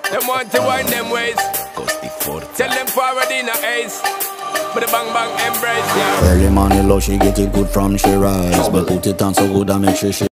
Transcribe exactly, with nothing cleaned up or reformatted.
Them want to wind them ways. Tell them forward in a ace. But the bang bang embrace, yeah. Early morning love, she get it good from she rise. But put it on so good I make sure she